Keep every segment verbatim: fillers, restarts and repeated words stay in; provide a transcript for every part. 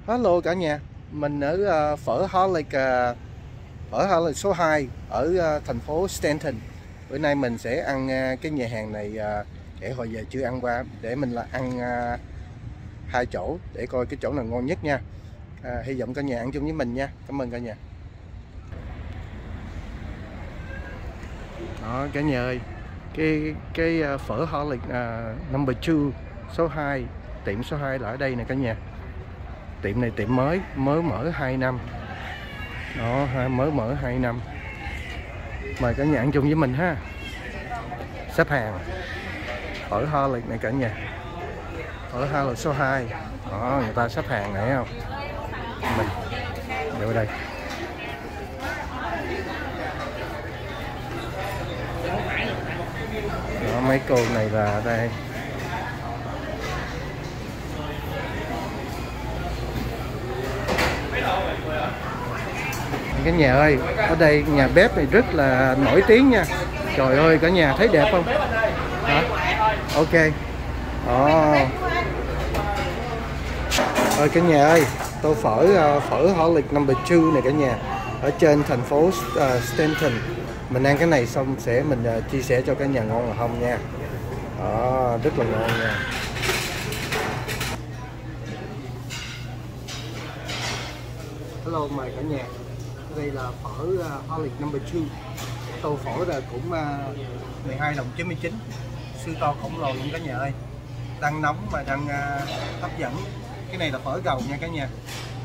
Hello cả nhà, mình ở uh, phở Harlech, uh, phở Harlech số hai ở uh, thành phố Stanton. Bữa nay mình sẽ ăn uh, cái nhà hàng này, uh, để hồi giờ chưa ăn qua, để mình là ăn uh, hai chỗ để coi cái chỗ nào ngon nhất nha. Uh, hy vọng cả nhà ăn chung với mình nha. Cảm ơn cả nhà. Đó cả nhà ơi, cái cái uh, phở Harlech uh, number two số hai, tiệm số hai là ở đây nè cả nhà. Tiệm này tiệm mới, mới mở hai năm. Đó, mới mở hai năm. Mời cả nhà ăn chung với mình ha. Xếp hàng phở Harlech này cả nhà. Phở Harlech số hai. Đó, người ta xếp hàng này không? Mình đều đây. Đó, mấy cô này là đây. Cả nhà ơi, ở đây nhà bếp này rất là nổi tiếng nha. Trời ơi, cả nhà thấy đẹp không? Hả? Ok. Đó. Ơi cả nhà ơi, tô phở phở Harlech number two này cả nhà, ở trên thành phố uh, Stanton. Mình ăn cái này xong sẽ mình uh, chia sẻ cho cả nhà ngon là không nha. Đó, rất là ngon nha. Hello, mời cả nhà. Đây là phở uh, Harlech number two. Tô phở là cũng uh, mười hai đồng chín mươi chín. Siêu to khổng lồ luôn cả nhà ơi. Đang nóng mà đang uh, hấp dẫn. Cái này là phở gầu nha cả nhà.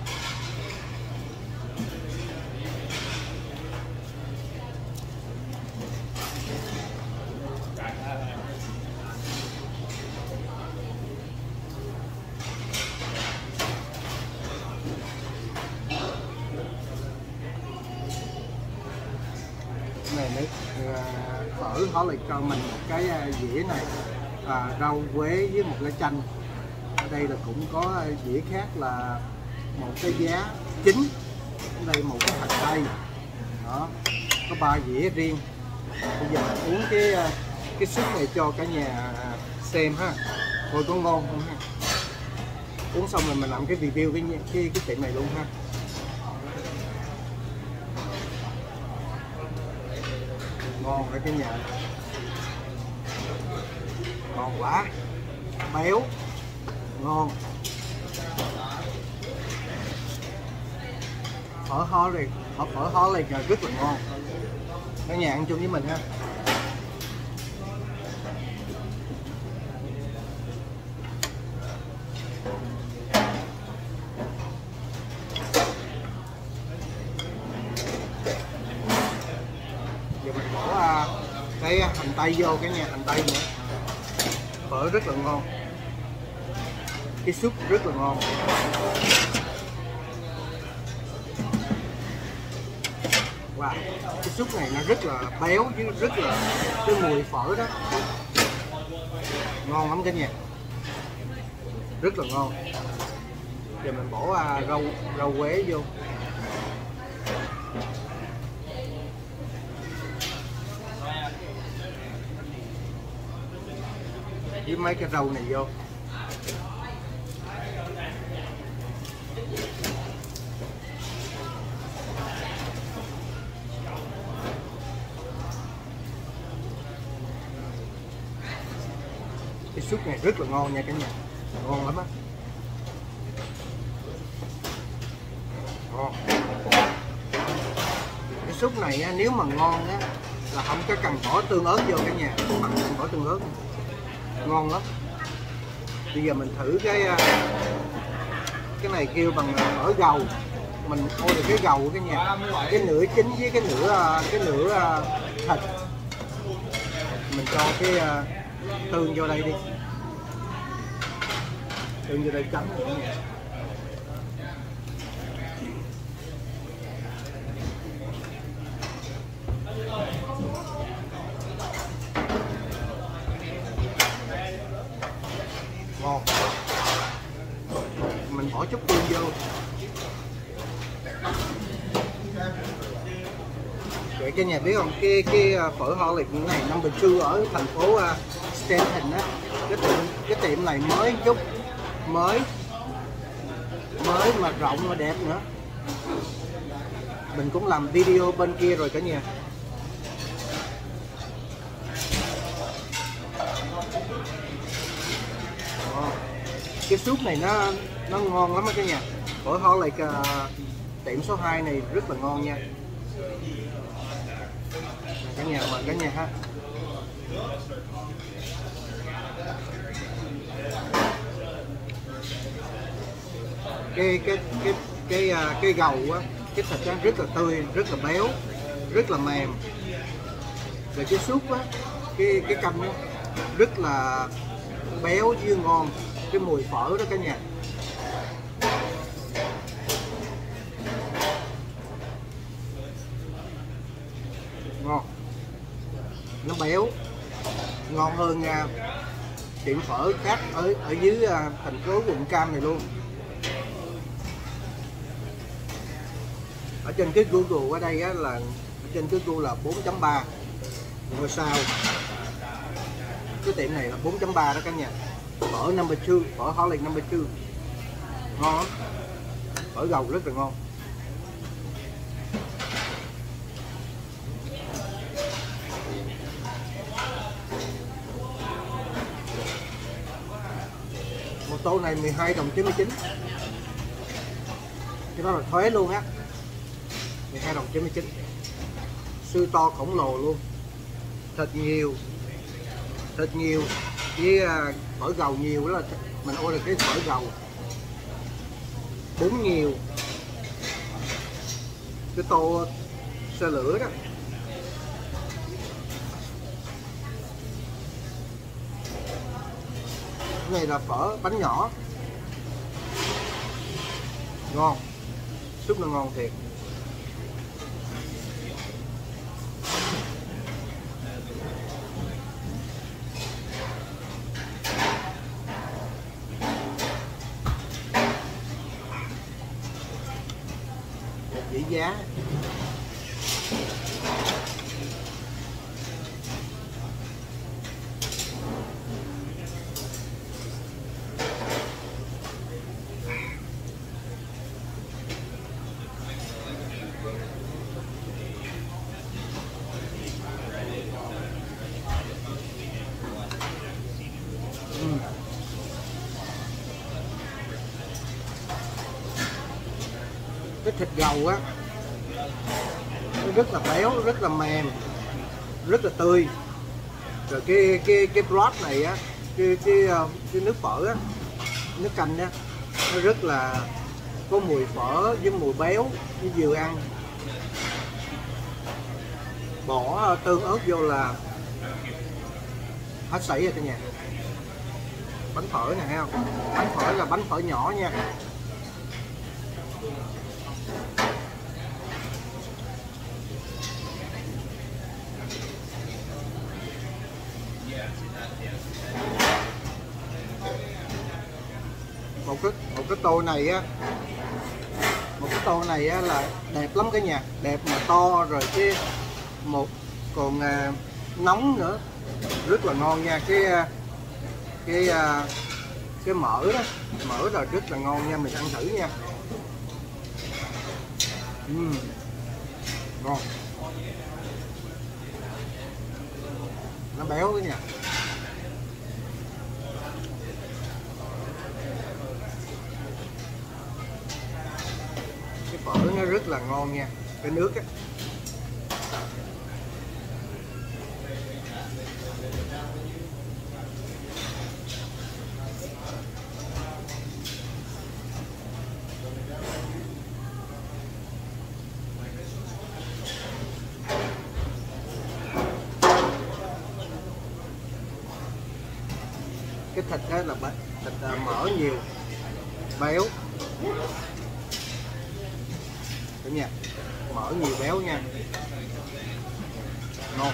Này nữa, phở Harlech cho mình một cái dĩa này, à, rau quế với một lá chanh. Ở đây là cũng có dĩa khác là một cái giá chín, ở đây một cái hành tây. Đó, có ba dĩa riêng. Bây giờ mình uống cái cái súp này cho cả nhà xem ha, coi có ngon không ha. Uống xong rồi mình làm cái review cái cái cái tiệm này luôn ha. Ngon đấy cả nhà, ngon quá, béo, ngon. Phở Harlech, phở phở Harlech là rất là ngon. Cả nhà ăn chung với mình ha. Giờ mình bỏ cái hành tây vô cả nhà, hành tây nữa. Phở rất là ngon, cái súp rất là ngon. Wow, cái súp này nó rất là béo chứ rất là cái mùi phở đó ngon lắm cả nhà, rất là ngon. Giờ mình bỏ rau rau quế vô. Với mấy cái rau này vô. Cái súp này rất là ngon nha cả nhà, ngon lắm á. Ngon. Cái súp này á, nếu mà ngon á là không có cần bỏ tương ớt vô cả nhà, không cần bỏ tương ớt, ngon lắm. Bây giờ mình thử cái cái này kêu bằng phở gầu. Mình order cái gầu cái nhà, cái nửa chín với cái nửa cái nửa thịt. Mình cho cái tương vô đây đi, tương vô đây chấm nữa nha. Ngon. Mình bỏ chút tương vô. Vậy cả nhà biết không, cái cái phở Harlech này number two ở thành phố Stanton á, cái tiệm cái tiệm này mới chút mới mới mà rộng mà đẹp nữa. Mình cũng làm video bên kia rồi cả nhà. Đó. Cái súp này nó nó ngon lắm đó cả nhà. Ở Horlick uh, tiệm số hai này rất là ngon nha. Cả nhà mời cả nhà ha. Cái cái cái cái cái, cái gầu á, cái thịt á rất là tươi, rất là béo, rất là mềm. Rồi cái súp á, cái cái canh á rất là béo với ngon, cái mùi phở đó cả nhà. Ngon, nó béo, ngon hơn nha. Tiệm phở khác ở ở dưới thành phố quận Cam này luôn. Ở trên cái Google ở đây á, là ở trên cái Google là bốn chấm ba ngôi sao. Cái tiệm này là bốn chấm ba đó cả nhà. Phở number two, phở Horlick number two. Ngon lắm. Phở gầu rất là ngon. Một tô này mười hai đồng chín mươi chín. Cái đó là thuế luôn á. mười hai đồng chín mươi chín. Sư to khổng lồ luôn. Thịt nhiều. Thịt nhiều với phở gầu nhiều, đó là mình order cái phở gầu. Bún nhiều. Cái tô xe lửa đó. Cái này là phở bánh nhỏ. Ngon. Súp nó ngon thiệt. Dĩ giá. Cái thịt gầu á nó rất là béo, rất là mềm, rất là tươi. Rồi cái cái cái broth này á, cái cái cái nước phở á, nước canh á, nó rất là có mùi phở với mùi béo với vừa ăn. Bỏ tương ớt vô là hết sảy rồi cả nhà. Bánh phở này thấy không? Bánh phở là bánh phở nhỏ nha. Một cái một cái tô này á, một cái tô này á là đẹp lắm cả nhà, đẹp mà to, rồi cái một còn à, nóng nữa, rất là ngon nha. Cái cái cái mỡ đó, mỡ là rất là ngon nha, mình ăn thử nha. uhm, ngon, nó béo đó nha. Cái phở nó rất là ngon nha, cái nước á. Cái thịt đó là thịt mỡ nhiều, béo cả nhà, mỡ nhiều béo nha, ngon.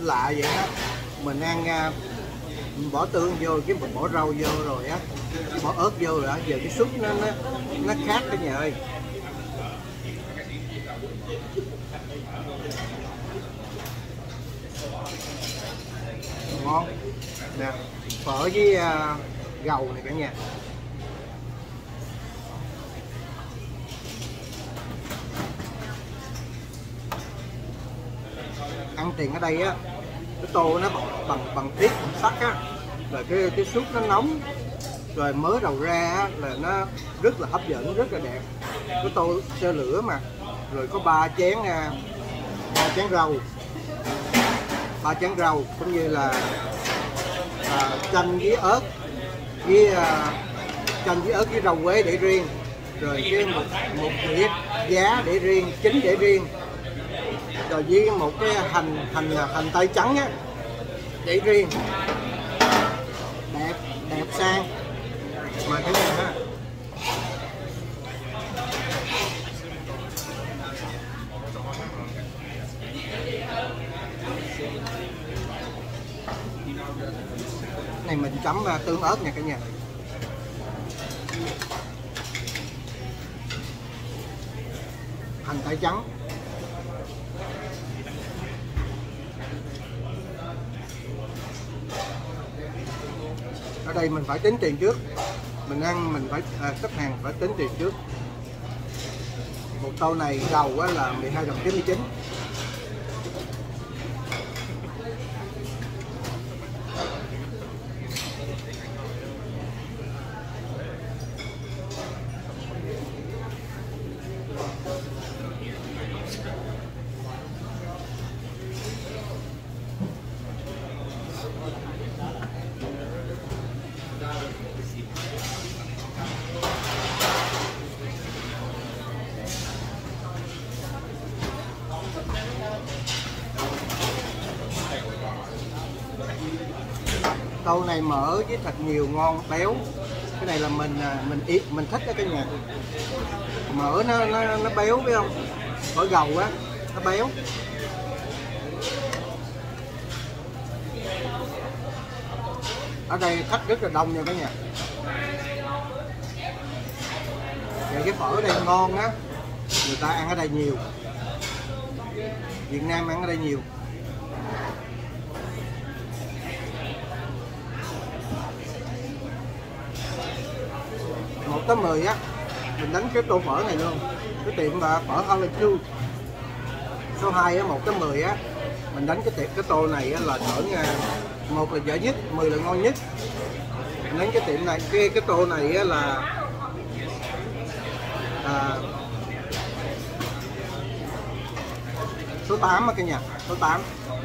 lạ vậy á. Mình ăn mình bỏ tương vô, cái mình bỏ rau vô rồi á, bỏ ớt vô rồi á, giờ cái súp nó nó nó khác cả nhà ơi. Ngon nè, phở với uh, gầu này cả nhà. Ăn tiền ở đây á, cái tô nó bằng bằng, bằng tiết bằng sắt á, rồi cái cái súp nó nóng, rồi mớ đầu ra á, là nó rất là hấp dẫn, rất là đẹp. Cái tô sơ lửa mà, rồi có ba chén ba chén rau, ba chén rau cũng như là à, chanh với ớt, với à, chanh với ớt với rau quế để riêng, rồi cái một một đĩa giá để riêng, trứng để riêng, rồi với một cái hành hành hành tây trắng á để riêng, đẹp đẹp sang mà cái này ha. Này mình chấm tương ớt nha cả nhà. Hành tây trắng. Ở đây mình phải tính tiền trước. Mình ăn mình phải à, khách hàng phải tính tiền trước. Một tô này gầu á là mười hai đồng chín mươi chín. Tô này mỡ với thịt nhiều ngon béo. Cái này là mình mình ít mình thích ở cái nhà. Mỡ nó nó nó béo phải không? Mỡ gầu á, nó béo. Ở đây khách rất là đông nha cả nhà. Và cái phở ở đây ngon á, người ta ăn ở đây nhiều. Việt Nam ăn ở đây nhiều. Một tới mười á, mình đánh cái tô phở này luôn. Cái tiệm mà phở Holland Chu số hai á, một tới mười á, mình đánh cái tiệm cái tô này á là cỡ một là dở nhất, mười là ngon nhất. Mình đánh cái tiệm này, cái cái tô này á là à, số tám á cả nhà, số tám.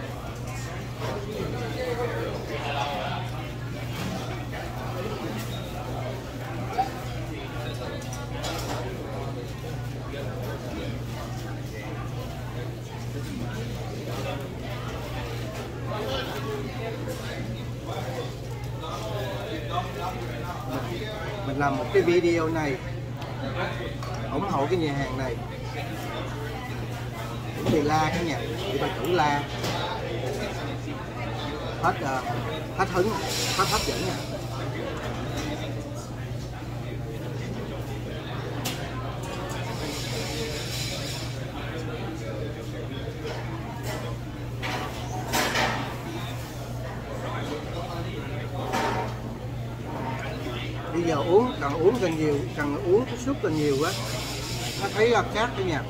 Mình làm một cái video này ủng hộ cái nhà hàng này. Thì la cái nhà, thì bà chủ la hết uh, hết hứng, hết hấp dẫn nha. Bây giờ uống càng uống càng nhiều, càng uống cái súp càng nhiều á, nó thấy là khác cái nhà.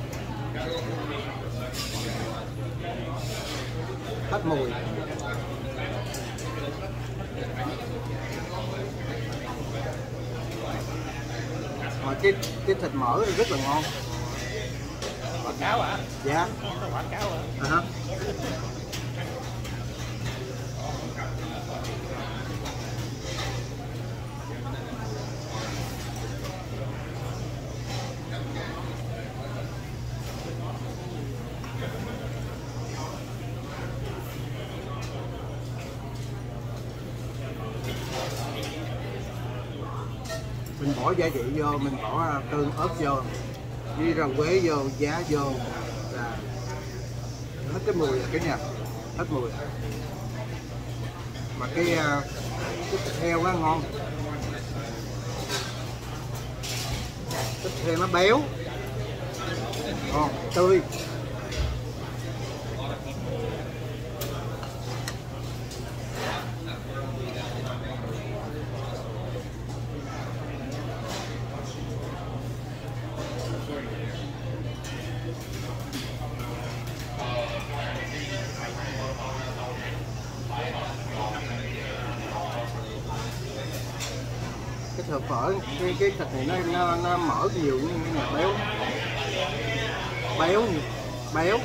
Hết mùi. Mà cái cái thịt mỡ rất là ngon. Quảng cáo hả? Dạ. Quảng cáo hả? À hả? Mình bỏ gia vị vô, mình bỏ tương ớt vô, với rau quế vô, giá vô, là hết cái mùi rồi cả nhà. hết mùi. Mà cái, uh, cái thịt heo á ngon, thịt heo nó béo, ngon, tươi. Cái thịt phở, cái, cái thịt này nó, nó, nó mỡ nhiều, nhưng mà béo, béo, béo.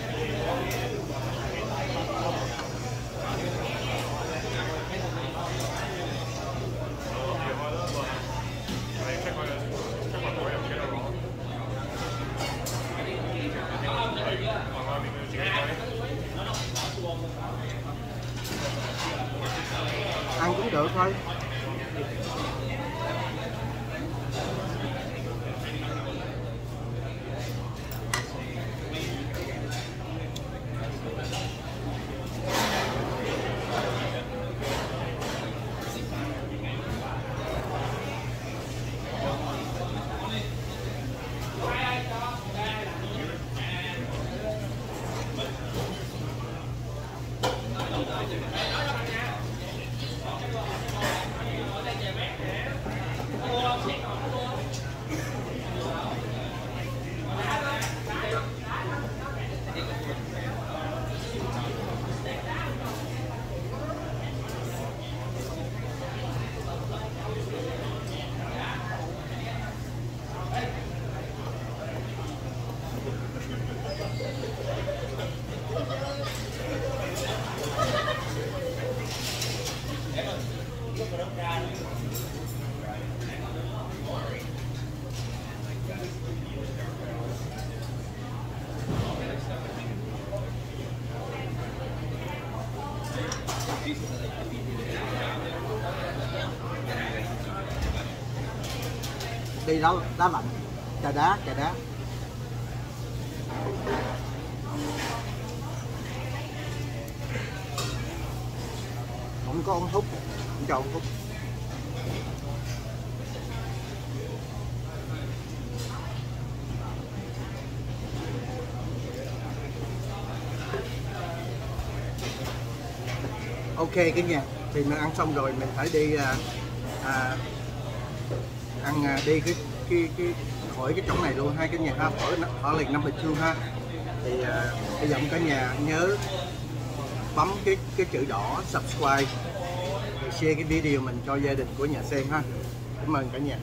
Ăn cũng được thôi. Đi đó đá lạnh, trà đá, trà đá. Không có ống hút, không cho ống hút. Ok cái nhà, thì mình ăn xong rồi mình phải đi à, à, ăn à, đi cái cái cái khỏi cái chỗ này luôn, hai cái nhà ha, ở ở liền năm Bình Dương ha. Thì à, bây giờ cả nhà nhớ bấm cái cái chữ đỏ subscribe, rồi share cái video mình cho gia đình của nhà xem ha. Cảm ơn cả nhà.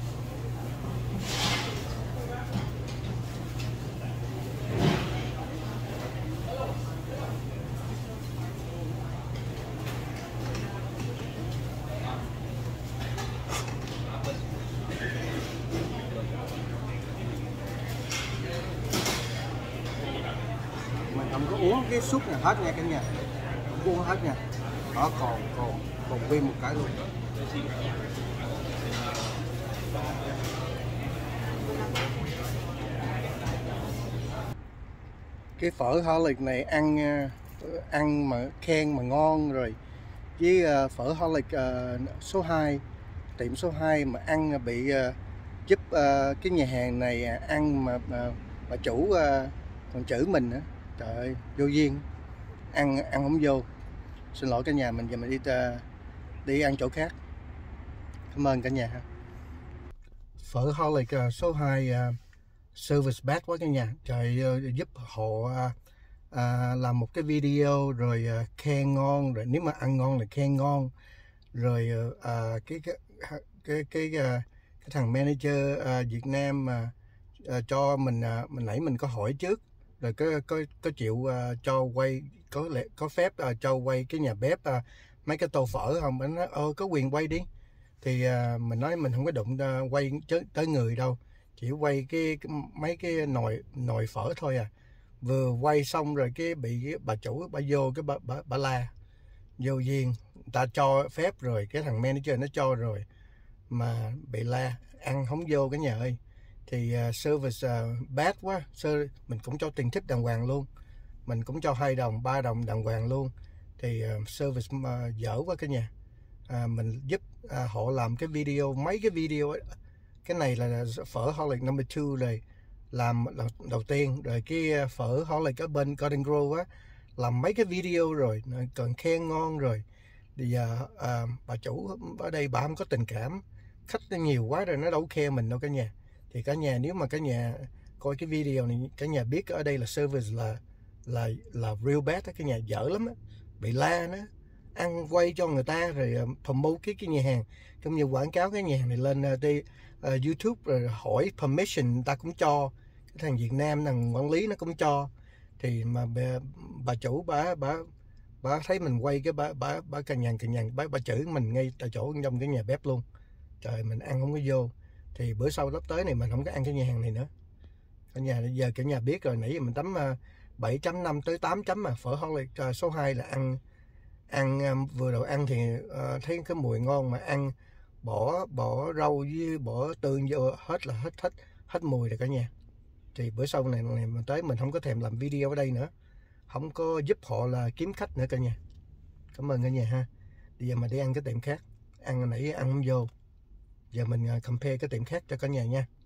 Không có uống cái súp này hết nha cả nhà, không uống hết nha, đó còn còn còn nguyên một cái luôn. Cái phở Harlic này ăn ăn mà khen mà ngon rồi, với phở Harlic số hai, tiệm số hai mà ăn bị giúp cái nhà hàng này ăn mà bà chủ còn chửi mình nữa. Trời ơi, vô duyên, ăn ăn không vô. Xin lỗi cả nhà, mình giờ mình đi uh, đi ăn chỗ khác. Cảm ơn cả nhà. Phở Harlic uh, số hai uh, service bad quá cả nhà. Trời uh, giúp họ uh, uh, làm một cái video rồi uh, khen ngon, rồi nếu mà ăn ngon là khen ngon. Rồi uh, cái cái cái cái, uh, cái thằng manager uh, Việt Nam mà uh, uh, cho mình uh, mình nãy mình có hỏi trước, rồi có có có chịu uh, cho quay, có lẽ có phép uh, cho quay cái nhà bếp uh, mấy cái tô phở không? Anh nói ơ có quyền quay đi. Thì uh, mình nói mình không có đụng uh, quay tới người đâu, chỉ quay cái, cái mấy cái nồi nồi phở thôi à. Vừa quay xong rồi cái bị cái bà chủ bà vô cái bà, bà, bà la vô duyên, ta cho phép rồi, cái thằng manager nó cho rồi mà bị la, ăn không vô cả nhà ơi. Thì uh, service uh, bad quá, Sơ, mình cũng cho tiền tip đàng hoàng luôn, mình cũng cho hai đồng ba đồng đàng hoàng luôn. thì uh, service uh, dở quá cả nhà. À, mình giúp à, họ làm cái video, mấy cái video ấy. Cái này là Phở-holic number two rồi, làm đầu tiên, rồi cái Phở-holic ở bên Garden Grove á làm mấy cái video rồi, còn khen ngon rồi. Thì giờ à, bà chủ ở đây bà không có tình cảm, khách nó nhiều quá rồi nó đâu khen mình đâu cả nhà. Thì cả nhà nếu mà cả nhà coi cái video này, cả nhà biết ở đây là service là là là real bad á, cái nhà dở lắm á, bị la nó ăn quay cho người ta rồi uh, promote cái cái nhà hàng, cũng như quảng cáo cái nhà hàng này lên uh, đi, uh, YouTube rồi hỏi permission người ta cũng cho, cái thằng Việt Nam thằng quản lý nó cũng cho. Thì mà bà, bà chủ bà bà bà thấy mình quay cái bà bà bà cằn nhằn cằn nhằn bà bà chửi mình ngay tại chỗ trong cái nhà bếp luôn. Trời, mình ăn không có vô. Thì bữa sau lớp tới này mình không có ăn cái nhà hàng này nữa. Cả nhà giờ cả nhà biết rồi, nãy giờ mình tấm uh, bảy chấm năm tới tám chấm mà Phở-holic uh, số hai là ăn ăn um, vừa đầu ăn thì uh, thấy cái mùi ngon, mà ăn bỏ bỏ rau với bỏ tương vô hết là hết hết hết mùi rồi cả nhà. Thì bữa sau này, này mình tới mình không có thèm làm video ở đây nữa, không có giúp họ là kiếm khách nữa cả nhà. Cảm ơn cả nhà ha. Bây giờ mình đi ăn cái tiệm khác, ăn nãy ăn không vô, giờ mình uh, compare cái tiệm khác cho cả nhà nha.